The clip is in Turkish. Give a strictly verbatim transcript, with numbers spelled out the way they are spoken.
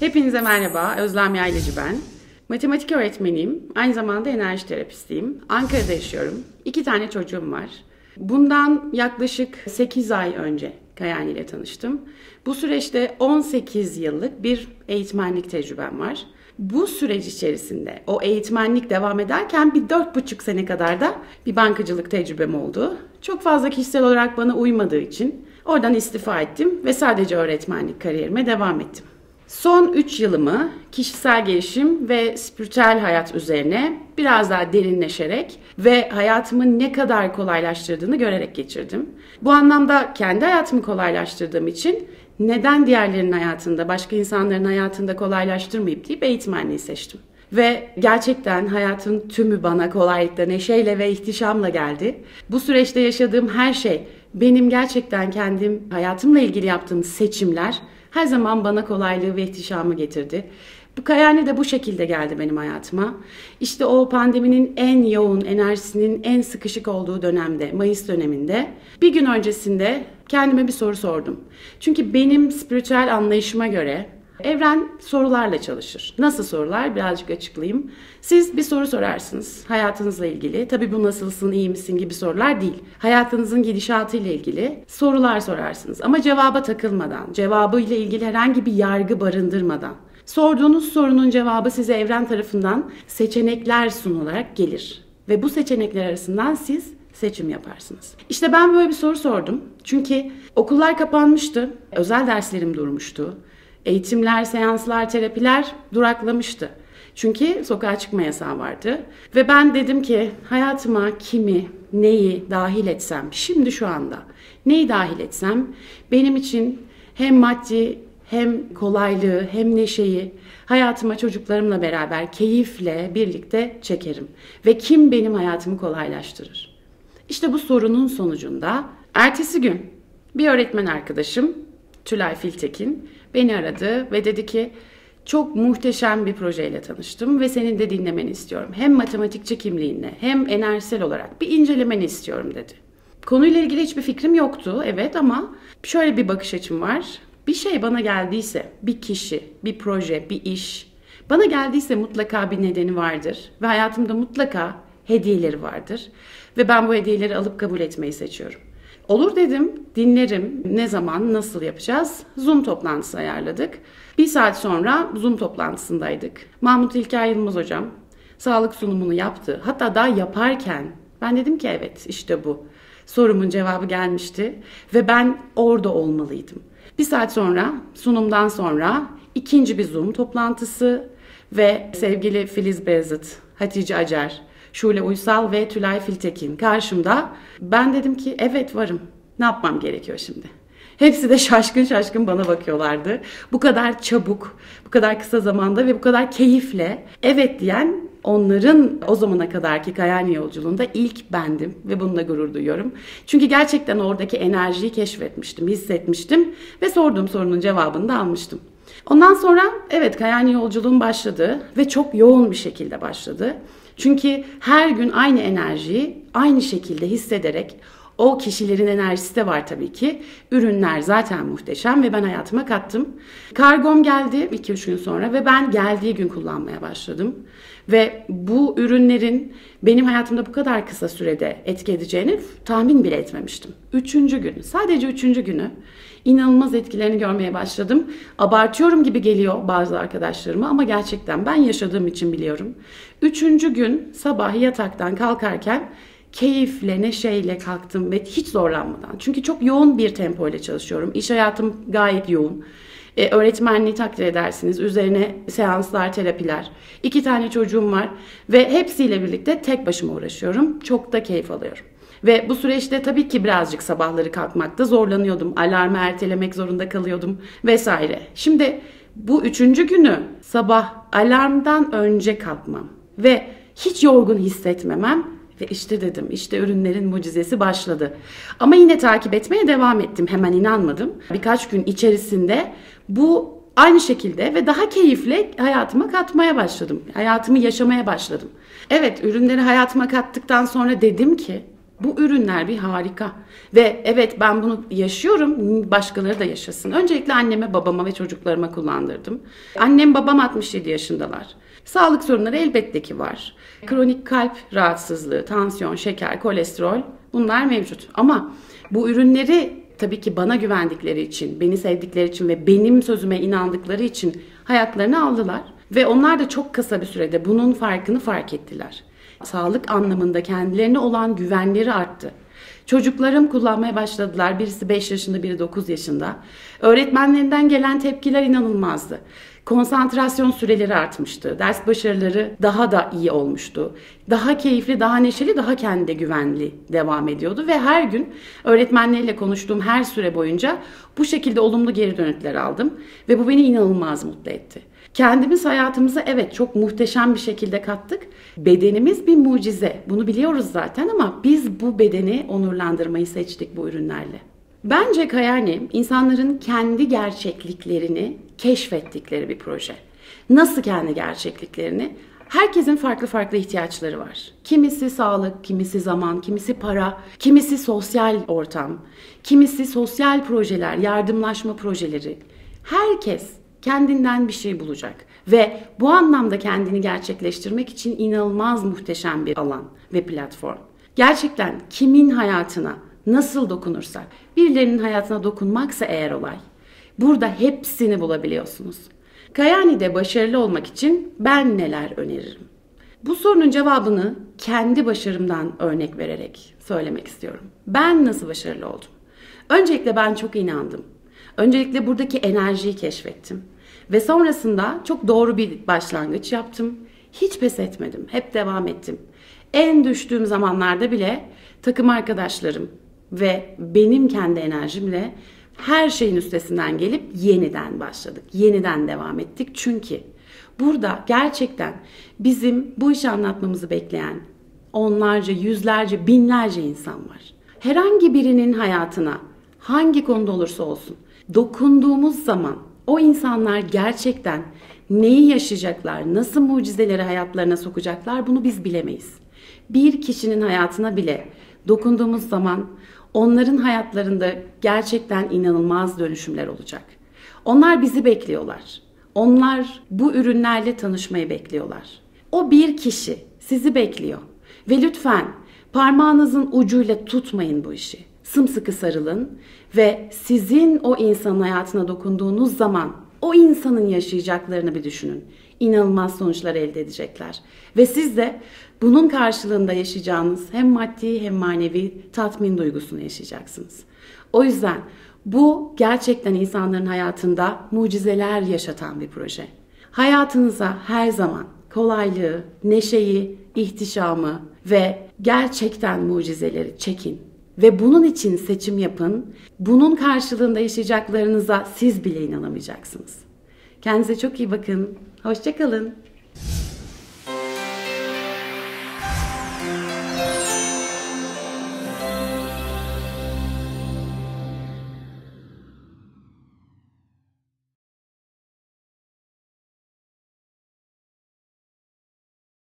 Hepinize merhaba, Özlem Yaylacı ben. Matematik öğretmeniyim, aynı zamanda enerji terapistiyim. Ankara'da yaşıyorum, iki tane çocuğum var. Bundan yaklaşık sekiz ay önce Kayani ile tanıştım. Bu süreçte on sekiz yıllık bir eğitmenlik tecrübem var. Bu süreç içerisinde o eğitmenlik devam ederken bir dört buçuk sene kadar da bir bankacılık tecrübem oldu. Çok fazla kişisel olarak bana uymadığı için oradan istifa ettim ve sadece öğretmenlik kariyerime devam ettim. Son üç yılımı kişisel gelişim ve spiritüel hayat üzerine biraz daha derinleşerek ve hayatımı ne kadar kolaylaştırdığını görerek geçirdim. Bu anlamda kendi hayatımı kolaylaştırdığım için neden diğerlerinin hayatında, başka insanların hayatında kolaylaştırmayıp deyip eğitmenliği seçtim. Ve gerçekten hayatın tümü bana kolaylıkla, neşeyle ve ihtişamla geldi. Bu süreçte yaşadığım her şey, benim gerçekten kendim hayatımla ilgili yaptığım seçimler her zaman bana kolaylığı ve ihtişamı getirdi. Bu Kayani de bu şekilde geldi benim hayatıma. İşte o pandeminin en yoğun, enerjisinin en sıkışık olduğu dönemde, Mayıs döneminde bir gün öncesinde kendime bir soru sordum. Çünkü benim spiritüel anlayışıma göre evren sorularla çalışır. Nasıl sorular? Birazcık açıklayayım. Siz bir soru sorarsınız hayatınızla ilgili. Tabii bu nasılsın, iyi misin gibi sorular değil. Hayatınızın gidişatıyla ilgili sorular sorarsınız. Ama cevaba takılmadan, cevabıyla ilgili herhangi bir yargı barındırmadan. Sorduğunuz sorunun cevabı size evren tarafından seçenekler sunularak gelir. Ve bu seçenekler arasından siz seçim yaparsınız. İşte ben böyle bir soru sordum. Çünkü okullar kapanmıştı, özel derslerim durmuştu. Eğitimler, seanslar, terapiler duraklamıştı. Çünkü sokağa çıkma yasağı vardı. Ve ben dedim ki hayatıma kimi, neyi dahil etsem, şimdi şu anda neyi dahil etsem benim için hem maddi hem kolaylığı hem neşeyi hayatıma çocuklarımla beraber keyifle birlikte çekerim. Ve kim benim hayatımı kolaylaştırır? İşte bu sorunun sonucunda ertesi gün bir öğretmen arkadaşım Tülay Filtekin beni aradı ve dedi ki çok muhteşem bir projeyle tanıştım ve senin de dinlemeni istiyorum. Hem matematikçi kimliğinle hem enerjisel olarak bir incelemeni istiyorum dedi. Konuyla ilgili hiçbir fikrim yoktu, evet, ama şöyle bir bakış açım var. Bir şey bana geldiyse, bir kişi, bir proje, bir iş bana geldiyse mutlaka bir nedeni vardır ve hayatımda mutlaka hediyeleri vardır ve ben bu hediyeleri alıp kabul etmeyi seçiyorum. Olur dedim, dinlerim. Ne zaman, nasıl yapacağız? Zoom toplantısı ayarladık. Bir saat sonra Zoom toplantısındaydık. Mahmut İlker Yılmaz hocam sağlık sunumunu yaptı. Hatta daha yaparken ben dedim ki evet, işte bu. Sorumun cevabı gelmişti ve ben orada olmalıydım. Bir saat sonra, sunumdan sonra ikinci bir Zoom toplantısı ve sevgili Filiz Beyazıt, Hatice Acar, Şule Uysal ve Tülay Filtekin karşımda. Ben dedim ki evet varım. Ne yapmam gerekiyor şimdi? Hepsi de şaşkın şaşkın bana bakıyorlardı. Bu kadar çabuk, bu kadar kısa zamanda ve bu kadar keyifle evet diyen onların o zamana kadarki Kayani yolculuğunda ilk bendim ve bununla gurur duyuyorum. Çünkü gerçekten oradaki enerjiyi keşfetmiştim, hissetmiştim ve sorduğum sorunun cevabını da almıştım. Ondan sonra evet Kayani yolculuğum başladı ve çok yoğun bir şekilde başladı. Çünkü her gün aynı enerjiyi aynı şekilde hissederek, o kişilerin enerjisi de var tabii ki. Ürünler zaten muhteşem ve ben hayatıma kattım. Kargom geldi iki üç gün sonra ve ben geldiği gün kullanmaya başladım. Ve bu ürünlerin benim hayatımda bu kadar kısa sürede etki edeceğini tahmin bile etmemiştim. Üçüncü gün, sadece üçüncü günü inanılmaz etkilerini görmeye başladım. Abartıyorum gibi geliyor bazı arkadaşlarıma ama gerçekten ben yaşadığım için biliyorum. Üçüncü gün sabah yataktan kalkarken keyifle, neşeyle kalktım ve hiç zorlanmadan. Çünkü çok yoğun bir tempo ile çalışıyorum. İş hayatım gayet yoğun. Ee, öğretmenliği takdir edersiniz. Üzerine seanslar, terapiler. İki tane çocuğum var ve hepsiyle birlikte tek başıma uğraşıyorum. Çok da keyif alıyorum. Ve bu süreçte tabii ki birazcık sabahları kalkmakta zorlanıyordum. Alarmı ertelemek zorunda kalıyordum vesaire. Şimdi bu üçüncü günü sabah alarmdan önce kalkmam ve hiç yorgun hissetmemem ve işte dedim, işte ürünlerin mucizesi başladı. Ama yine takip etmeye devam ettim. Hemen inanmadım. Birkaç gün içerisinde bu aynı şekilde ve daha keyifle hayatıma katmaya başladım. Hayatımı yaşamaya başladım. Evet, ürünleri hayatıma kattıktan sonra dedim ki Bu ürünler bir harika. Ve evet, ben bunu yaşıyorum, başkaları da yaşasın. Öncelikle anneme, babama ve çocuklarıma kullandırdım. Annem, babam altmış yedi yaşındalar. Sağlık sorunları elbette ki var. Kronik kalp rahatsızlığı, tansiyon, şeker, kolesterol, bunlar mevcut. Ama bu ürünleri tabii ki bana güvendikleri için, beni sevdikleri için ve benim sözüme inandıkları için hayatlarını aldılar. Ve onlar da çok kısa bir sürede bunun farkını fark ettiler. Sağlık anlamında kendilerine olan güvenleri arttı. Çocuklarım kullanmaya başladılar. Birisi beş yaşında, biri dokuz yaşında. Öğretmenlerinden gelen tepkiler inanılmazdı. Konsantrasyon süreleri artmıştı. Ders başarıları daha da iyi olmuştu. Daha keyifli, daha neşeli, daha kendine güvenli devam ediyordu. Ve her gün öğretmenleriyle konuştuğum her süre boyunca bu şekilde olumlu geri dönütler aldım. Ve bu beni inanılmaz mutlu etti. Kendimiz hayatımıza evet çok muhteşem bir şekilde kattık. Bedenimiz bir mucize. Bunu biliyoruz zaten ama biz bu bedeni onurlandırmayı seçtik bu ürünlerle. Bence Kayani insanların kendi gerçekliklerini keşfettikleri bir proje. Nasıl kendi gerçekliklerini? Herkesin farklı farklı ihtiyaçları var. Kimisi sağlık, kimisi zaman, kimisi para, kimisi sosyal ortam, kimisi sosyal projeler, yardımlaşma projeleri. Herkes kendinden bir şey bulacak ve bu anlamda kendini gerçekleştirmek için inanılmaz muhteşem bir alan ve platform. Gerçekten kimin hayatına nasıl dokunursak, birilerinin hayatına dokunmaksa eğer olay, burada hepsini bulabiliyorsunuz. Kayani'de başarılı olmak için ben neler öneririm? Bu sorunun cevabını kendi başarımdan örnek vererek söylemek istiyorum. Ben nasıl başarılı oldum? Öncelikle ben çok inandım. Öncelikle buradaki enerjiyi keşfettim. Ve sonrasında çok doğru bir başlangıç yaptım. Hiç pes etmedim. Hep devam ettim. En düştüğüm zamanlarda bile takım arkadaşlarım ve benim kendi enerjimle her şeyin üstesinden gelip yeniden başladık. Yeniden devam ettik. Çünkü burada gerçekten bizim bu işi anlatmamızı bekleyen onlarca, yüzlerce, binlerce insan var. Herhangi birinin hayatına hangi konuda olursa olsun dokunduğumuz zaman o insanlar gerçekten neyi yaşayacaklar, nasıl mucizeleri hayatlarına sokacaklar bunu biz bilemeyiz. Bir kişinin hayatına bile dokunduğumuz zaman onların hayatlarında gerçekten inanılmaz dönüşümler olacak. Onlar bizi bekliyorlar. Onlar bu ürünlerle tanışmayı bekliyorlar. O bir kişi sizi bekliyor. Ve lütfen parmağınızın ucuyla tutmayın bu işi. Sımsıkı sarılın ve sizin o insanın hayatına dokunduğunuz zaman o insanın yaşayacaklarını bir düşünün. İnanılmaz sonuçlar elde edecekler. Ve siz de bunun karşılığında yaşayacağınız hem maddi hem manevi tatmin duygusunu yaşayacaksınız. O yüzden bu gerçekten insanların hayatında mucizeler yaşatan bir proje. Hayatınıza her zaman kolaylığı, neşeyi, ihtişamı ve gerçekten mucizeleri çekin. Ve bunun için seçim yapın. Bunun karşılığında yaşayacaklarınıza siz bile inanamayacaksınız. Kendinize çok iyi bakın. Hoşça kalın.